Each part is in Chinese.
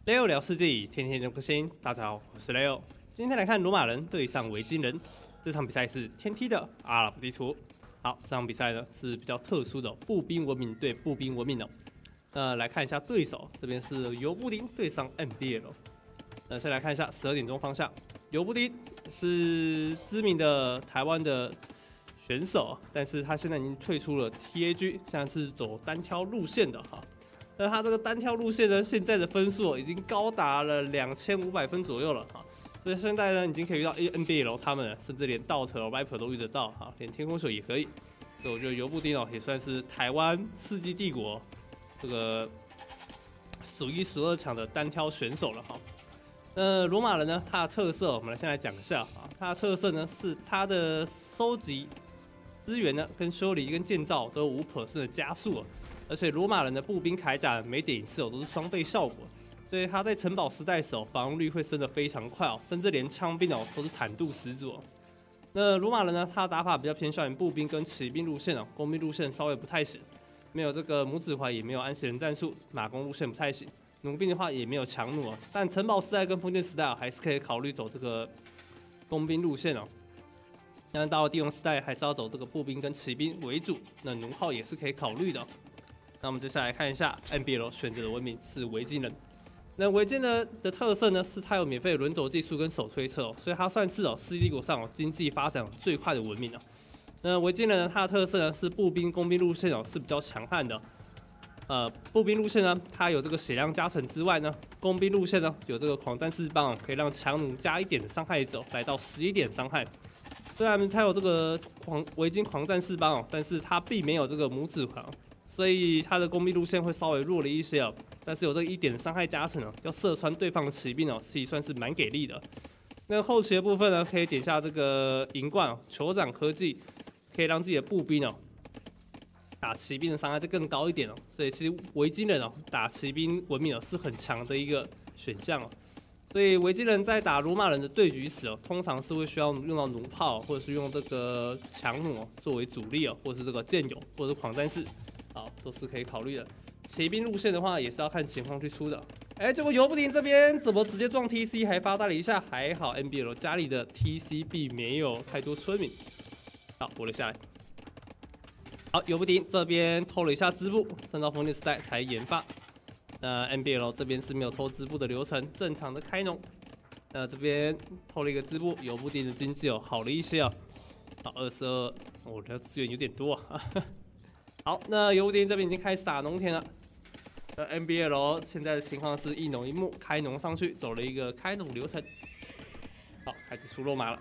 Leo 聊世纪，天天聊更新。大家好，我是 Leo。今天来看罗马人对上维京人，这场比赛是天梯的阿拉伯地图。好，这场比赛呢是比较特殊的步兵文明对步兵文明哦。来看一下对手，这边是尤布丁对上 MBL。先来看一下12点钟方向，尤布丁是知名的台湾的选手，但是他现在已经退出了 TAG， 现在是走单挑路线的哈。那他这个单挑路线呢，现在的分数已经高达了2500分左右了哈，所以现在呢已经可以遇到 NBL 他们，甚至连道特、Viper 都遇得到哈，连天空球也可以。所以我觉得尤布丁也算是台湾世纪帝国这个数一数二强的单挑选手了哈。罗马人呢，它的特色我们先来讲一下啊，它的特色呢是它的收集资源呢跟修理跟建造都有5% 的加速。而且罗马人的步兵铠甲每点一次都是双倍效果，所以他在城堡时代时防御率会升得非常快哦，甚至连枪兵都是坦度十足哦。那罗马人呢，他的打法比较偏向于步兵跟骑兵路线哦，工兵路线稍微不太行，没有这个拇指环，也没有安息人战术，马弓路线不太行。弩兵的话也没有强弩哦，但城堡时代跟封建时代还是可以考虑走这个工兵路线哦。但到了帝王时代还是要走这个步兵跟骑兵为主，那弩炮也是可以考虑的。那我们接下来看一下 NBL 选择的文明是维京人。那维京人的特色呢，是它有免费的轮轴技术跟手推车所以它算是世纪帝国上经济发展最快的文明那维京人呢，它的特色呢是步兵、工兵路线是比较强悍的。步兵路线呢，它有这个血量加成之外呢，工兵路线呢有这个狂战士棒可以让强弩加1点的伤害值来到11点伤害。虽然它有这个维京狂战士棒但是它并没有这个拇指环。所以他的工兵路线会稍微弱了一些但是有这个1点的伤害加成要射穿对方的骑兵其实算是蛮给力的。那后期的部分呢，可以点下这个银冠酋长科技，可以让自己的步兵打骑兵的伤害再更高一点所以其实维京人打骑兵文明是很强的一个选项所以维京人在打罗马人的对局时通常是会需要用到弩炮，或者是用这个强弩作为主力或者是这个剑友，或者是狂战士。好，都是可以考虑的。骑兵路线的话，也是要看情况去出的。结果尤布丁这边怎么直接撞 TC， 还发呆了一下，还好 NBL 家里的 TC 并没有太多村民。好，活了下来。好，尤布丁这边偷了一下织布，升到封建时代才研发。NBL 这边是没有偷织布的流程，正常的开农。这边偷了一个织布，尤布丁的经济好了一些好，22，我的资源有点多好，那尤布丁这边已经开始打农田了。NBL 现在的情况是一农一牧，开农上去，走了一个开农流程。好，开始出罗马了。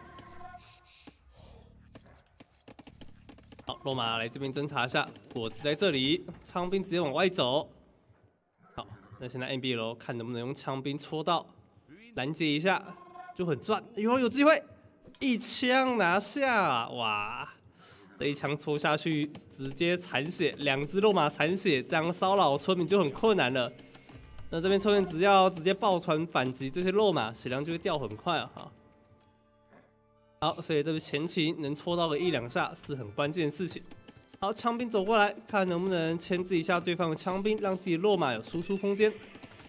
好，罗马来这边侦查一下，果子在这里，枪兵直接往外走。好，那现在 NBL 看能不能用枪兵戳到，拦截一下，就很赚。有机会，一枪拿下，哇！这一枪戳下去，直接残血，2只肉马残血，这样骚扰村民就很困难了。那这边村民只要直接爆船反击这些肉马，血量就会掉很快好，所以这边前期能戳到个1、2下是很关键的事情。好，枪兵走过来，看能不能牵制一下对方的枪兵，让自己的肉马有输出空间。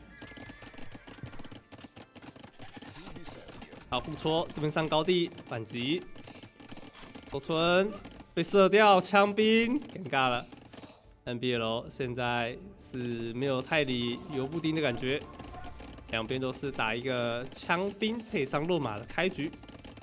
好，互戳，这边上高地反击，守村。被射掉，枪兵尴尬了。NBL 现在是没有太理尤布丁的感觉，两边都是打一个枪兵配上肉马的开局。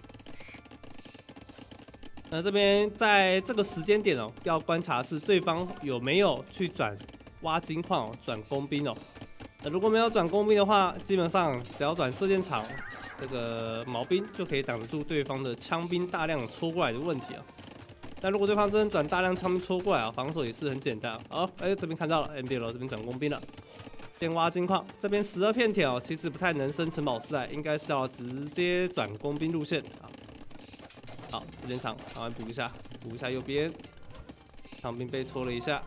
那这边在这个时间点要观察是对方有没有去转挖金矿转工兵那如果没有转工兵的话，基本上只要转射箭场，这个毛兵就可以挡得住对方的枪兵大量戳过来的问题但如果对方真的转大量枪兵戳过来防守也是很简单。好，这边看到了 NBL 这边转工兵了，先挖金矿，这边12片铁其实不太能升城堡时代，应该是要直接转工兵路线好，时间长，赶快补一下右边，枪兵被戳了一下。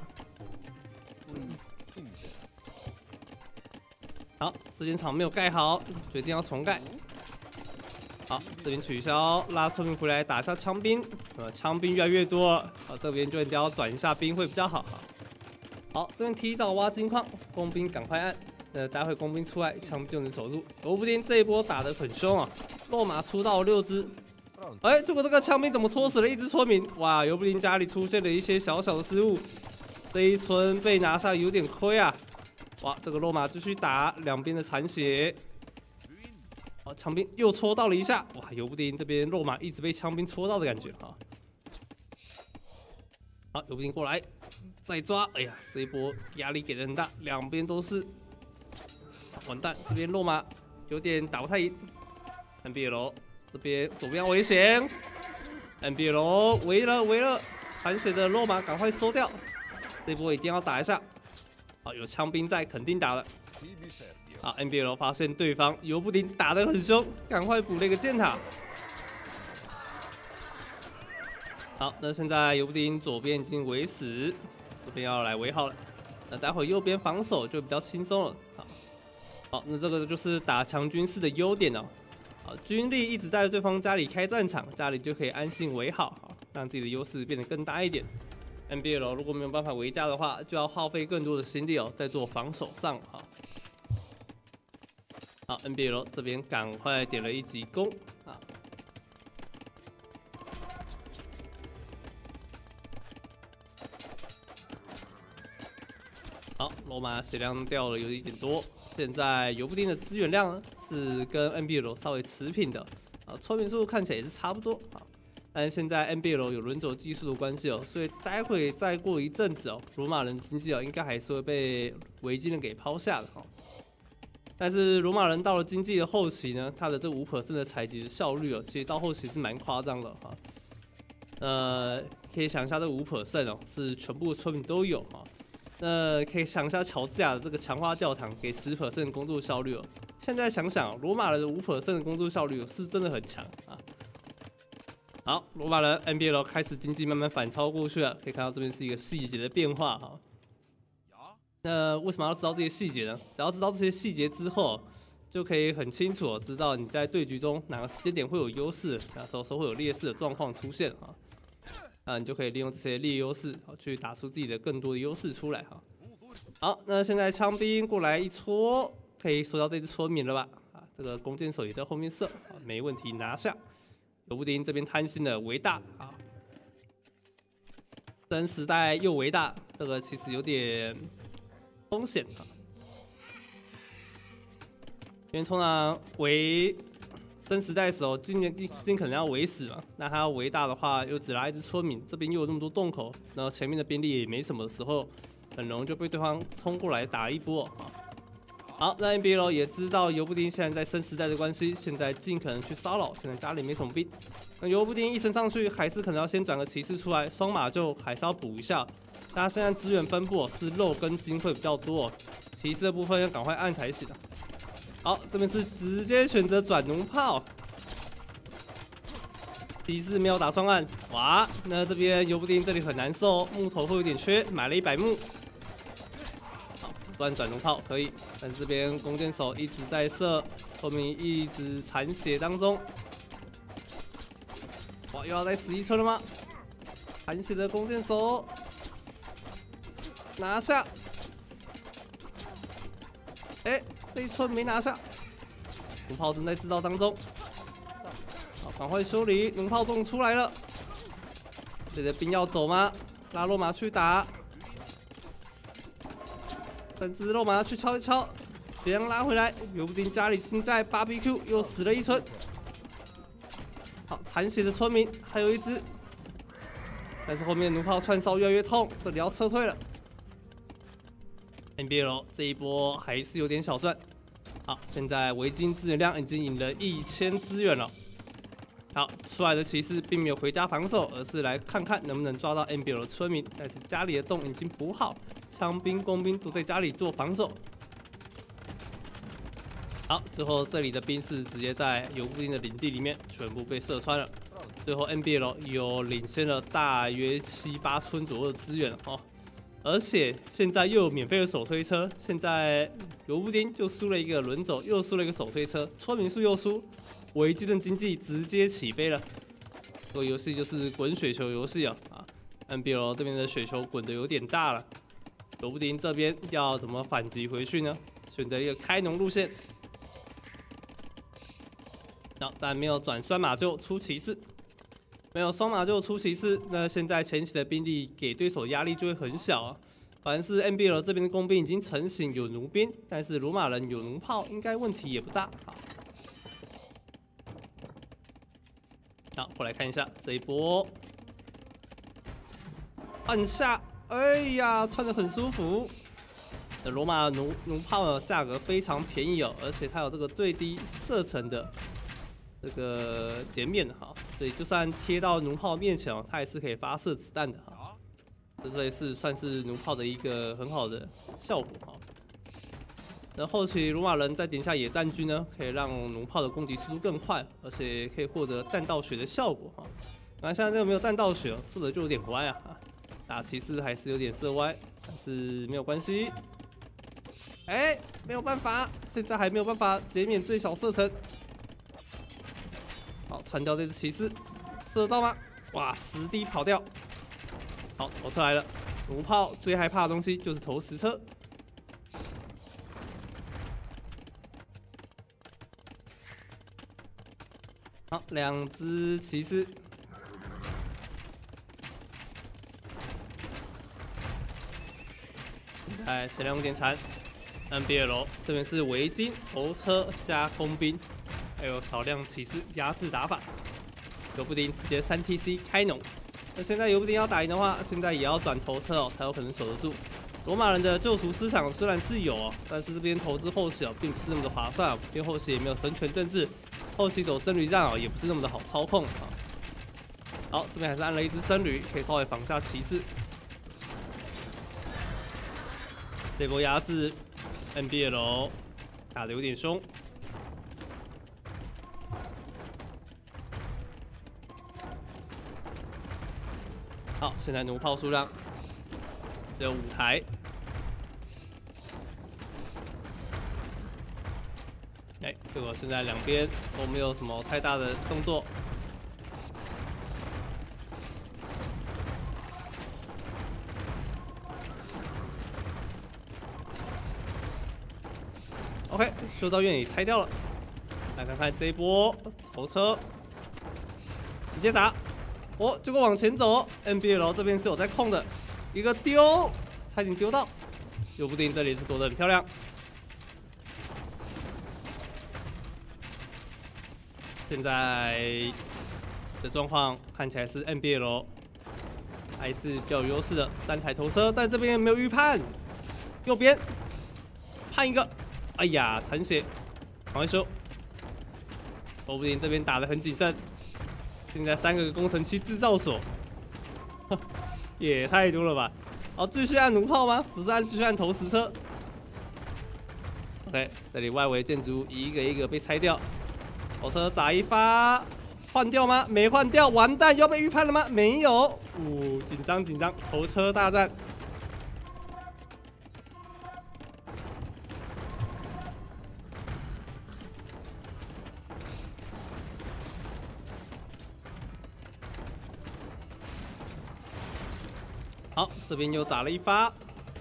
好，时间场没有盖好，决定要重盖。好，这边取消，拉村民回来打一下枪兵，枪兵越来越多了，这边就一定要转一下兵会比较好。好，这边提早挖金矿，工兵赶快按。 待会工兵出来，枪就能守住。罗布丁这一波打得很凶啊，落马出到6只。哎，结果这个枪兵怎么戳死了一只村民？哇，尤布丁家里出现了一些小小的失误，这一村被拿下有点亏啊。哇，这个落马继续打，两边的残血。哦，枪兵又戳到了一下，哇，尤布丁这边落马一直被枪兵戳到的感觉啊。好，尤布丁过来，再抓，哎呀，这一波压力给的很大，两边都是。完蛋，这边落马有点打不太赢。NBL 这边左边危险 ，NBL 围了，残血的落马赶快收掉，这波一定要打一下。好，有枪兵在，肯定打了。好 ，NBL 发现对方尤布丁打得很凶，赶快补了一个箭塔。好，那现在尤布丁左边已经围死，这边要来围好了。那待会右边防守就比较轻松了。好，那这个就是打强军事的优点哦。好，军力一直在对方家里开战场，家里就可以安心围好，让自己的优势变得更大一点。NBL 如果没有办法围家的话，就要耗费更多的心力哦，在做防守上哈。好 ，NBL 这边赶快点了一级攻啊。好，罗马血量掉了有一点多。现在尤布丁的资源量是跟 NBL 稍微持平的，啊，村民数看起来也是差不多啊。但是现在 NBL 有轮轴技术的关系哦，所以待会再过一阵子哦，罗马人经济哦应该还是会被维京人给抛下的哈。但是罗马人到了经济的后期呢，他的这5%的采集的效率哦，其实到后期是蛮夸张的哈。可以想一下这5%哦，是全部村民都有哈。那可以想一下乔治亚的这个强化教堂给10%的工作效率哦。现在想想，罗马人的5%的工作效率是真的很强啊。好，罗马人 NBL 开始经济慢慢反超过去了，可以看到这边是一个细节的变化哈。那为什么要知道这些细节呢？只要知道这些细节之后，就可以很清楚知道你在对局中哪个时间点会有优势，哪时候会有劣势的状况出现啊。那你就可以利用这些劣优势，去打出自己的更多的优势出来哈。好，那现在枪兵过来一戳，可以收到这只村民了吧？啊，这个弓箭手也在后面射，啊，没问题拿下。尤布丁这边贪心的围大啊，真时代又围大，这个其实有点风险啊，因为通常围。生时代的时候，今可能要围死嘛，那他要围大的话，又只拉一只村民，这边又有那么多洞口，然后前面的兵力也没什么的时候，很容易就被对方冲过来打一波啊。好，那 NBL 也知道尤布丁现在在生时代的关系，现在尽可能去骚扰，现在家里没什么兵，那尤布丁一升上去，还是可能要先转个骑士出来，双马就还是要补一下。他现在资源分布是肉跟金会比较多，骑士的部分要赶快按才行。好，这边是直接选择转弩炮，骑士没有打双按，哇，那这边尤布丁这里很难受，木头会有点缺，买了100木。好，断转弩炮可以，但是这边弓箭手一直在射，后面一直残血当中。哇，又要再死一村了吗？残血的弓箭手拿下，哎。这一村没拿下，弩炮正在制造当中。好，赶快修理，弩炮中出来了。这里的兵要走吗？拉洛马去打，甚至洛马去敲一敲，别让拉回来。尤布丁家里现在 BBQ 又死了一村。好，残血的村民还有一只，但是后面弩炮串烧越来越痛，这里要撤退了。NBL 这一波还是有点小赚。好，现在维京资源量已经赢了1000资源了。好，出来的骑士并没有回家防守，而是来看看能不能抓到 NBL 的村民。但是家里的洞已经补好，枪兵、工兵都在家里做防守。好，最后这里的兵士直接在尤布丁的领地里面全部被射穿了。最后 NBL 有领先了大约7、8村左右的资源哦。而且现在又有免费的手推车，现在尤布丁就输了一个轮走，又输了一个手推车，村民数又输，维京的经济直接起飞了。这个游戏就是滚雪球游戏啊！NBL 这边的雪球滚得有点大了，尤布丁这边要怎么反击回去呢？ 选择一个开农路线。但没有转双马厩出骑士，没有双马厩出骑士，那现在前期的兵力给对手压力就会很小啊。反正是 NBL 这边的工兵已经成型，有弩兵，但是罗马人有弩炮，应该问题也不大。好，过来看一下这一波，按下，哎呀，穿得很舒服。罗马弩炮的价格非常便宜哦，而且它有这个最低射程的这个截面哈，所以就算贴到弩炮面前哦，它也是可以发射子弹的哈。这也是算是弩炮的一个很好的效果哈。那后期罗马人再点下野战军呢，可以让弩炮的攻击速度更快，而且可以获得弹道学的效果哈。那现在这个没有弹道学，射的就有点歪啊，打骑士还是有点射歪，但是没有关系。哎，没有办法，现在还没有办法减免最小射程。好，穿掉这只骑士，射得到吗？哇，10滴跑掉。好，头车来了。弩炮最害怕的东西就是投石车。好，2只骑士。哎，限量点残。NBL 这边是围巾、头车加工兵，还有少量骑士压制打法。游布丁直接3TC 开农。那现在游布丁要打赢的话，现在也要转头车哦，才有可能守得住。罗马人的救赎思想虽然是有哦，但是这边投资后期哦，并不是那么的划算哦，因为后期也没有神权政治，后期走僧侣战哦，也不是那么的好操控啊。好，这边还是按了一只僧侣，可以稍微防下骑士。这波压制 NBL 打得有点凶。好，现在弩炮数量只有5台。哎，结果现在两边都没有什么太大的动作。OK， 修道院也拆掉了。来看看这一波头车，直接砸。哦，结果往前走 ，NBL 这边是有在控的，一个丢，差点丢到，游布丁这里是躲得很漂亮。现在的状况看起来是 NBL 还是比较有优势的，3台头车，但这边没有预判，右边判一个，哎呀，残血，赶快修。游布丁这边打得很谨慎。现在3个工程器制造所，也太多了吧！好，继续按弩炮吗？不是继续按投石车。OK， 这里外围建筑一个一个被拆掉。头车砸一发，换掉吗？没换掉，完蛋，要被预判了吗？没有。紧张紧张，头车大战。好，这边又砸了一发，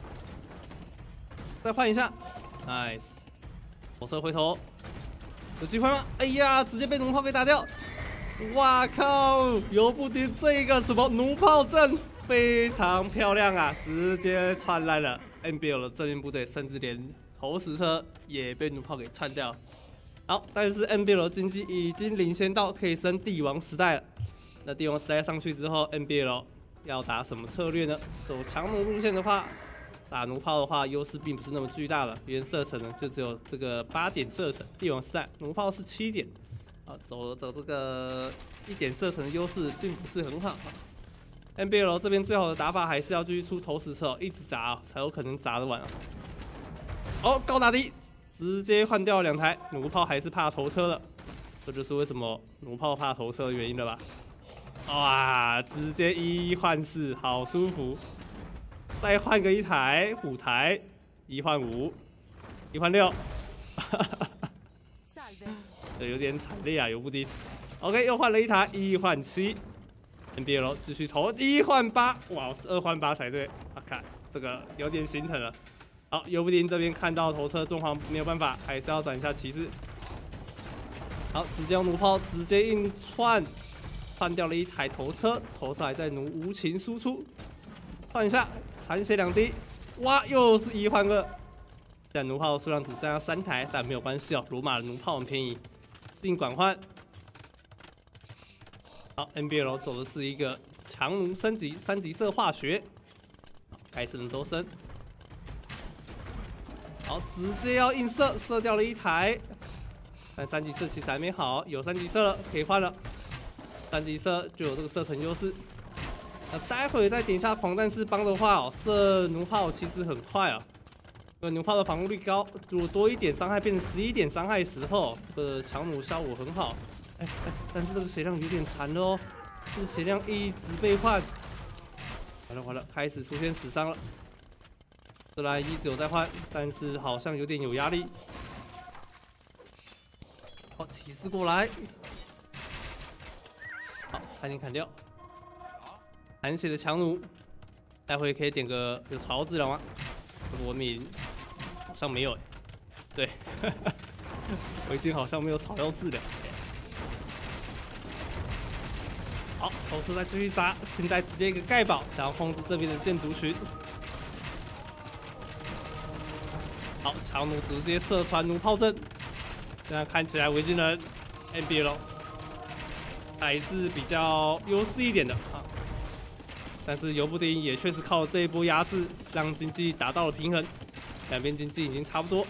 再换一下 ，nice， 火车回头，有机会吗？哎呀，直接被弩炮给打掉！哇靠，游布丁这个什么弩炮阵非常漂亮啊，直接串烂了 NBL 的正面部队，甚至连投石车也被弩炮给串掉。好，但是 NBL 的经济已经领先到可以升帝王时代了。那帝王时代上去之后 ，NBL 要打什么策略呢？走强弩路线的话，打弩炮的话，优势并不是那么巨大了。别人射程呢，就只有这个8点射程，帝王时代弩炮是7点，啊，走这个1点射程的优势并不是很好。NBL 这边最好的打法还是要继续出投石车，一直砸才有可能砸得完啊。哦，高打低，直接换掉2台，弩炮还是怕头车的，这就是为什么弩炮怕头车的原因了吧？哇，直接1换4，好舒服。再换个1台，5台，1换5，1换6，这有点惨烈啊，游布丁。OK， 又换了1台，1换7，NBL 继续投1换8，哇，是2换8才对。啊，看这个有点心疼了。 好，尤布丁这边看到头车状况没有办法，还是要转一下骑士。好，直接用弩炮直接硬窜掉了一台头车，头车还在弩无情输出，换一下，残血2滴，哇，又是1换2。现在弩炮数量只剩下3台，但没有关系哦，罗马的弩炮很便宜，尽管换。好 ，NBL 走的是一个强弩升级3级射化学，该升的都升。好，直接要硬射，射掉了1台。但3级射其实还没好，有3级射了，可以换了。3级射就有这个射程优势。待会再点一下狂战士帮的话哦，射弩炮其实很快啊。因为弩炮的防护率高，如果多1点伤害变成11点伤害的时候，这个强弩效果很好。但是这个血量有点残了哦，这个血量一直被换。完了，开始出现死伤了。虽然一直有在换，但是好像有点有压力。好，骑士过来，好，差点砍掉。残血的强弩，待会可以点个有槽治疗吗？这个文明好像没有哎，对，围巾好像没有草药治疗。好，头车再继续扎，现在直接一个盖堡，想要控制这边的建筑群。好，强弩直接射穿弩炮阵，这样看起来维京人 NBL 还是比较优势一点的啊。但是尤布丁也确实靠这一波压制，让经济达到了平衡，两边经济已经差不多。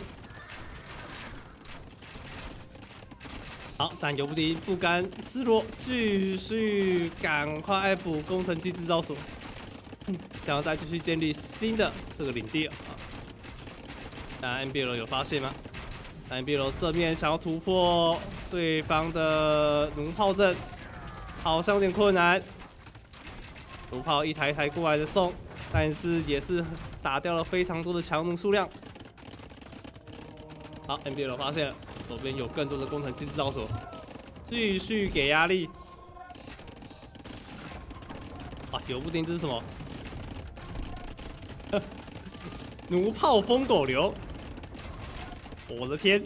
好，但尤布丁不甘示弱，继续赶快补工程器制造所，想要再继续建立新的这个领地啊。那 NBL 有发现吗？那 NBL 正面想要突破对方的弩炮阵，好像有点困难。弩炮一台一台过来的送，但是也是打掉了非常多的强弩数量。好 ，NBL 发现了，左边有更多的工程器制造所，继续给压力。啊，尤布丁这是什么？弩炮疯狗流！我的天！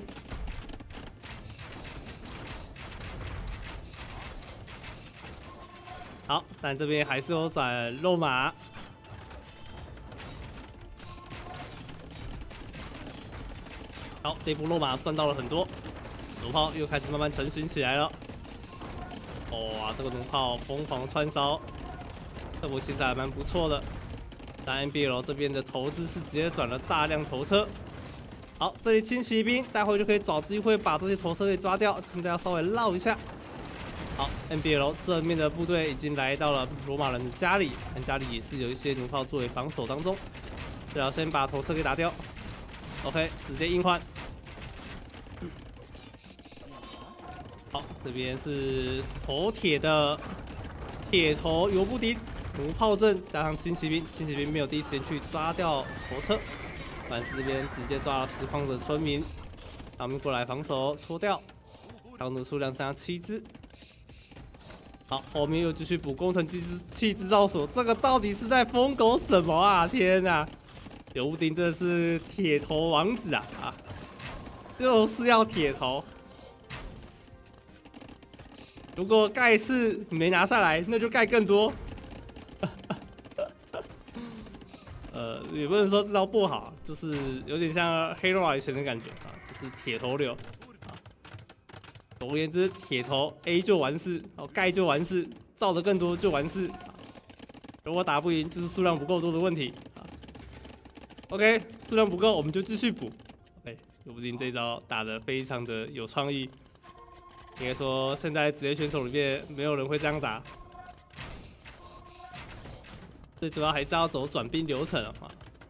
好，但这边还是有转肉马。好，这波肉马赚到了很多，弩炮又开始慢慢成型起来了。哇，这个弩炮疯狂串烧，这波其实还蛮不错的。但 NBL 这边的投资是直接转了大量头车。好，这里轻骑兵，待会就可以找机会把这些头车给抓掉。现在要稍微绕一下。好 ，NBL 正面的部队已经来到了罗马人的家里，但家里也是有一些弩炮作为防守当中。最好先把头车给打掉。OK， 直接硬换。好，这边是头铁的铁头尤布丁，弩炮阵加上轻骑兵，轻骑兵没有第一时间去抓掉头车，反是这边直接抓了实况的村民，他们过来防守戳掉，强弩数量剩下7只。好，后面又继续补工程器制造所，这个到底是在疯狗什么啊？天哪！尤布丁真的是铁头王子啊！就是要铁头。如果盖次没拿下来，那就盖更多。也不能说这招不好，就是有点像黑罗以前的感觉啊，就是铁头流啊。总而言之，铁头 A 就完事，哦，盖就完事，造的更多就完事。如果打不赢，就是数量不够多的问题啊。OK， 数量不够，我们就继续补。OK， 说不定这一招打得非常的有创意。应该说，现在职业选手里面没有人会这样打。最主要还是要走转兵流程啊。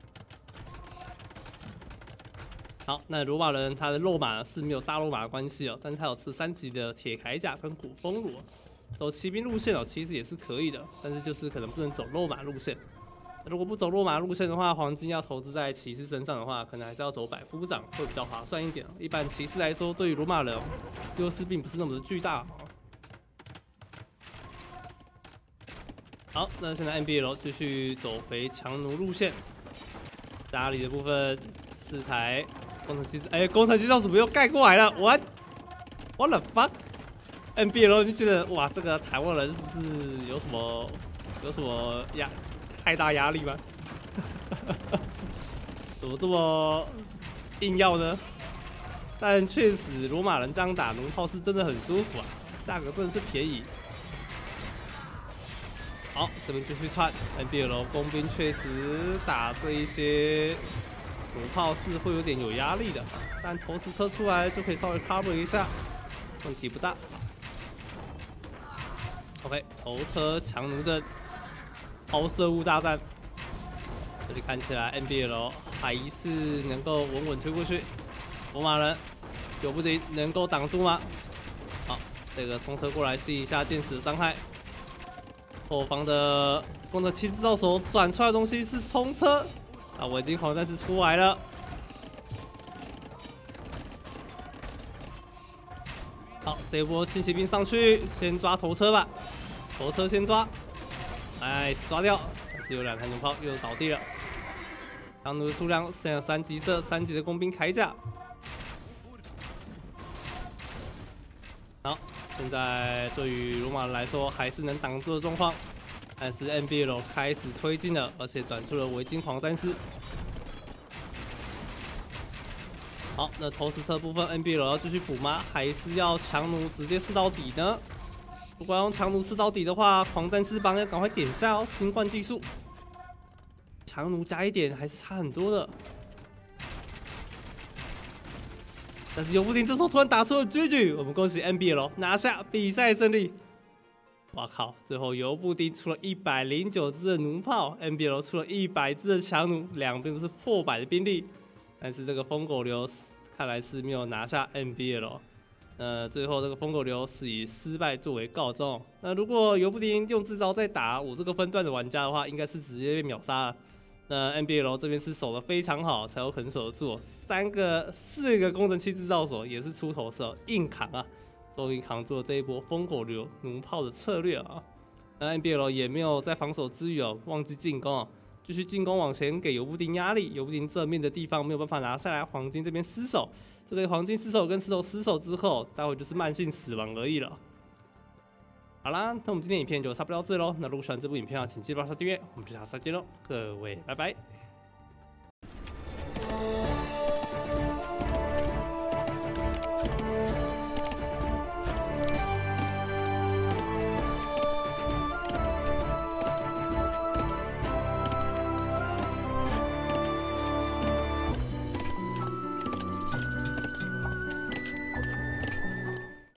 好，那罗马人他的肉马是没有大肉马的关系哦，但是他有吃3级的铁铠甲跟古风弩，走骑兵路线哦，其实也是可以的，但是就是可能不能走肉马路线。如果不走肉马路线的话，黄金要投资在骑士身上的话，可能还是要走百夫长会比较划算一点。一般骑士来说，对于罗马人优势并不是那么的巨大。好，那现在 NBL 继续走回强弩路线，家里的部分 4台工程机，工程机造怎么又盖过来了？What the fuck？NBL 你觉得哇，这个台湾人是不是有什么太大压力吗？怎么这么硬要呢？但确实，罗马人这样打农炮是真的很舒服啊，价格真的是便宜。好，这边继续窜 NBL 工兵确实打这一些弩炮是会有点有压力的，但投石车出来就可以稍微 cover 一下，问题不大。OK， 头车强弩阵，抛射物大战。这里看起来 NBL 还是能够稳稳推过去，罗马人有不敌能够挡住吗？好，这个冲车过来吸一下箭矢的伤害。后方的工程器制造所转出来的东西是冲车，啊，围巾狂战士出来了。好，这一波轻骑兵上去，先抓头车吧，头车先抓，哎，抓掉。但是有2台弩炮又倒地了。强弩的数量剩下3级射，3级的工兵铠甲。好，现在对于罗马人来说还是能挡住的状况，但是 NBL 开始推进了，而且转出了围巾狂战士。好，那投石车部分 NBL 要继续补吗？还是要强弩直接试到底呢？如果要用强弩试到底的话，狂战士帮要赶快点下哦，金冠技术。强弩加1点还是差很多的。但是尤布丁这时候突然打出了GG，我们恭喜 NBL 拿下比赛胜利。哇靠！最后尤布丁出了109支的弩炮 ，NBL 出了100支的强弩，两边都是破百的兵力。但是这个疯狗流看来是没有拿下 NBL。最后这个疯狗流是以失败作为告终。那如果尤布丁用这招再打我这个分段的玩家的话，应该是直接被秒杀了。那 NBL 这边是守得非常好，才有可能守得住。4个工程器制造所也是出头色，硬扛啊，终于扛住了这一波疯狗流弩炮的策略啊。那 NBL 也没有在防守之余哦，忘记进攻啊，继续进攻往前给尤布丁压力。尤布丁正面的地方没有办法拿下来，黄金这边失守。这个黄金失守跟石头失守之后，待会就是慢性死亡而已了。好啦，那我们今天影片就差不多到这喽。那如果喜欢这部影片的话，请记得帮我订阅，我们就下次再见喽，各位，拜拜。